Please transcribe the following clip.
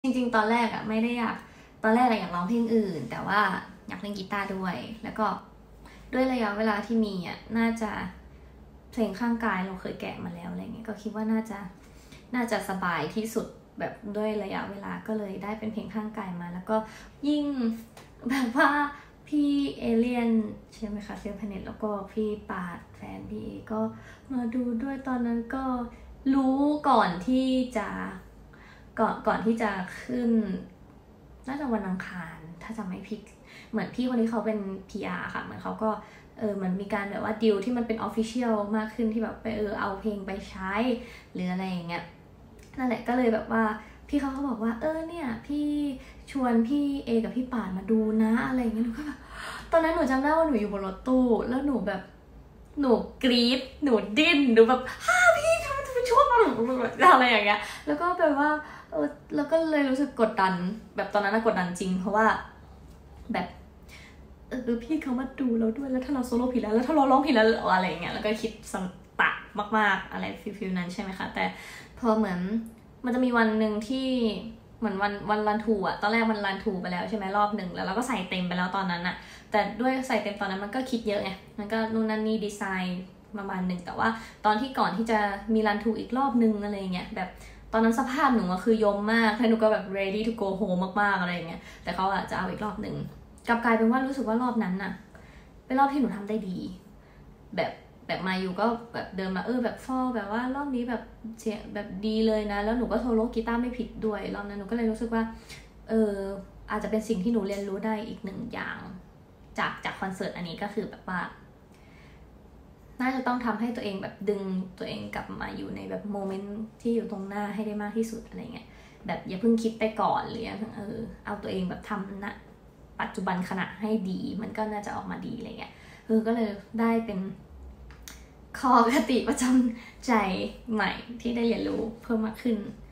จริงๆตอนแรกอะไม่ได้อยากตอนแรกอะอยากร้องเพลงอื่นแต่ว่าอยากเล่นกีตาร์ด้วยแล้วก็ด้วยระยะเวลาที่มีอะน่าจะเพลงข้างกายเราเคยแกะมาแล้วอะไรเงี้ยก็คิดว่าน่าจะสบายที่สุดแบบด้วยระยะเวลาก็เลยได้เป็นเพลงข้างกายมาแล้วก็ยิ่งแบบว่าพี่เอเลียนใช่ไหมคะเซลพเนตแล้วก็พี่ปาดแฟนพี่ก็มาดูด้วยตอนนั้นก็รู้ก่อนที่จะก่อนที่จะขึ้นน่าจะวันอังคารถ้าจำไม่ผิดเหมือนพี่คนนี้เขาเป็น PR ค่ะเหมือนเขาก็เหมือนมีการแบบว่าดีลที่มันเป็น official มากขึ้นที่แบบไปเอาเพลงไปใช้หรืออะไรอย่างเงี้ยนั่นแหละก็เลยแบบว่าพี่เขาบอกว่าเนี่ยพี่ชวนพี่เอกับพี่ป่านมาดูนะอะไรอย่างเงี้ยหนูก็แบบตอนนั้นหนูจำได้ว่าหนูอยู่บนรถตู้แล้วหนูแบบหนูกรี๊ดหนูดิ้นหนูแบบพี่ทำไมช่วยมาหนูแบบอะไรอย่างเงี้ยแล้วก็แบบว่าแล้วก็เลยรู้สึกกดดันแบบตอนนั้นกดดันจริงเพราะว่าแบบพี่เขามาดูเราด้วยแล้วถ้าเราโซโล่ผิดแล้วถ้าเราร้องผิดแล้วอะไรอย่างเงี้ยแล้วก็คิดสตักมากๆอะไรฟิลนั้นใช่ไหมคะแต่พอเหมือนมันจะมีวันหนึ่งที่เหมือนวันรันทูอะตอนแรกมันรันทูไปแล้วใช่ไหมรอบหนึ่งแล้วเราก็ใส่เต็มไปแล้วตอนนั้นอะแต่ด้วยใส่เต็มตอนนั้นมันก็คิดเยอะไงมันก็นู่นนั่นนี่ดีไซน์ประมาณหนึ่งแต่ว่าตอนที่ก่อนที่จะมีรันทูอีกรอบนึงอะไรเงี้ยแบบตอนนั้นสภาพหนูคือยมมากแล้วหนูก็แบบ ready to go home มากๆอะไรเงี้ยแต่เขาจะเอาอีกรอบหนึ่งกลับกลายเป็นว่ารู้สึกว่ารอบนั้นน่ะเป็นรอบที่หนูทำได้ดีแบบมาอยู่ก็แบบเดินมาแบบฟอแบบว่ารอบนี้แบบเสียงแบบดีเลยนะแล้วหนูก็โซโล่กีตาร์ไม่ผิดด้วยรอบนั้นหนูก็เลยรู้สึกว่าอาจจะเป็นสิ่งที่หนูเรียนรู้ได้อีกหนึ่งอย่างจากคอนเสิร์ตอันนี้ก็คือแบบว่าน่าจะต้องทำให้ตัวเองแบบดึงตัวเองกลับมาอยู่ในแบบโมเมนต์ที่อยู่ตรงหน้าให้ได้มากที่สุดอะไรเงี้ยแบบอย่าเพิ่งคิดไปก่อนหรือเอาตัวเองแบบทำนะปัจจุบันขณะให้ดีมันก็น่าจะออกมาดีอะไรเงี้ยก็เลยได้เป็นข้อคติประจำใจใหม่ที่ได้เรียนรู้เพิ่มมากขึ้น